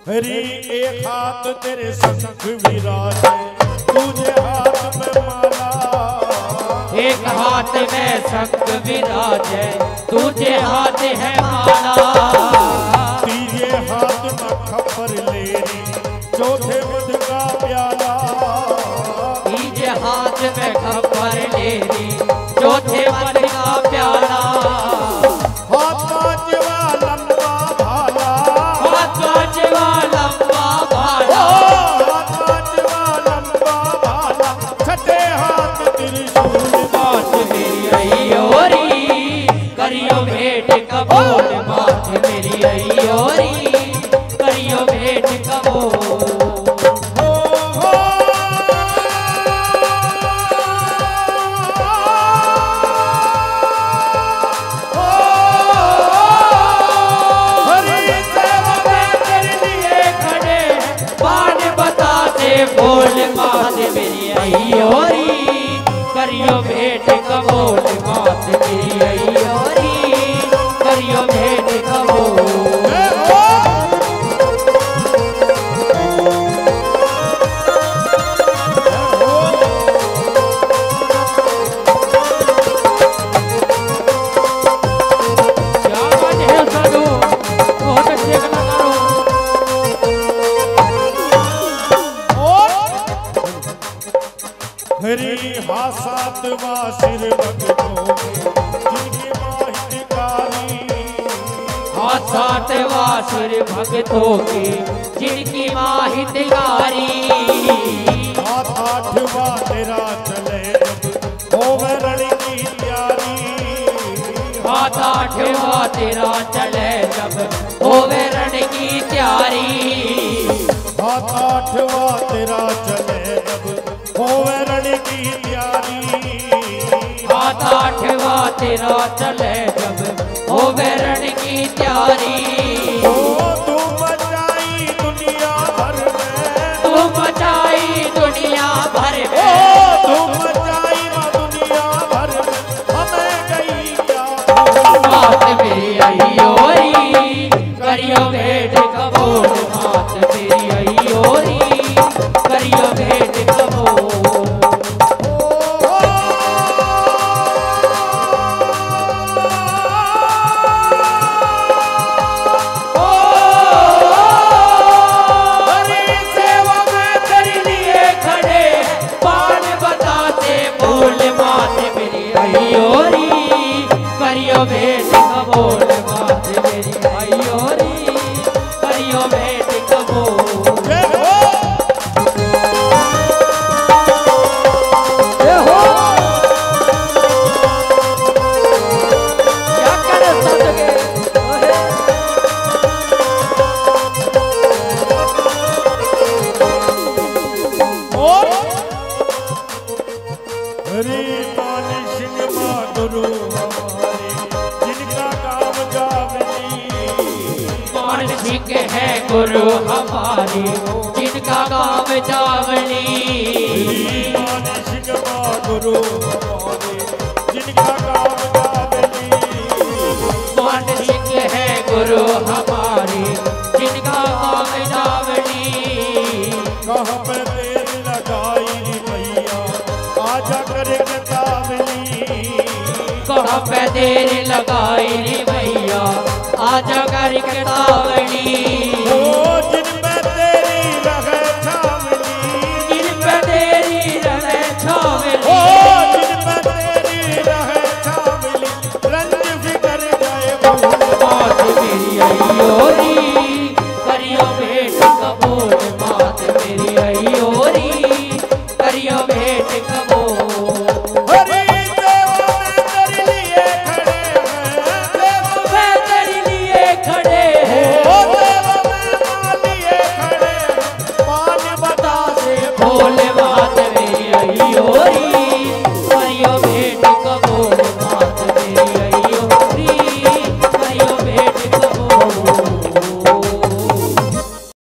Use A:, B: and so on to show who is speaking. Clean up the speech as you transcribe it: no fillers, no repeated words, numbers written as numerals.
A: हरी एक हाथ तेरे शंख विराजे, तुझे हाथ में माला।
B: एक हाथ में शंख विराजे, तुझे हाथ है माला।
A: तीजे हाथ में खप्पर लेरी, चौथे मध का प्याला।
B: तीजे हाथ में खप्पर लेरी, चौथे मध का प्याला।
A: हाथ पांचवा लंबा भाला,
B: हाथ पांचवा लंबा भाला।
A: हाथ पांचवा लंबा भाला, छठे हाथ त्रिशूल।
B: मात मेरी अयोरी, करियो भेंट कबूल। मात मेरी अयोरी, करियो भेंट कबूल। बोल मात मेरी अयोरी, करियो भेंट कबूल। मात मेरी अयोरी, करियो भेंट कबूल। क्या बात है साधु, बहुत अच्छे कलाकारों।
A: हरी हा सातवा सिर भक्तों जिनकी माहितकारी।
B: हा सातवा सिर भक्तों की जिनकी माहितकारी।
A: हाथ आठवा तेरा चले जब होवे रण की तैयारी।
B: हाथ आठवा तेरा चले जब होवे रण की तैयारी।
A: हाथ आठवा तेरा चले जब होवे रण की तैयारी।
B: हाथ आठवा तेरा चले जब होवे रण की तैयारी।
A: ओ तू मचाई दुनिया भर में,
B: तू मचाई दुनिया भर में।
A: ओ तू मचाई दुनिया भर में, हमें गई क्या।
B: मात मेरी अयोरी, करियो भेंट कबूल। मात मेरी अयोरी, करियो भेंट कबूल। करियो भेंट कबूल। मात मेरी अयोरी, करियो भेंट कबूल। क्या करे सदके
A: हरी मान सिंह गुरु हमारे, जिनका काम जावनी।
B: मान सिंह है गुरु हमारे, जिनका काम जावनी।
A: मान सिंह गुरु हमारे, जिनका काम जावनी।
B: मान सिंह है गुरु हमारे, जिनका काम जावनी।
A: कहाँ पे देर लगाई भैया, आजा करे तावली।
B: कहाँ पे देर लगाई रे भैया, आजा कर के तावली।
A: ओ जिन पे तेरी रहे छावनी,
B: जिन पे तेरी रहे छावनी।
A: ओ जिन पे तेरी रहे छावनी, रंज फिकर गए भूल।
B: मात मेरी अयोरी, करियो भेंट कबूल।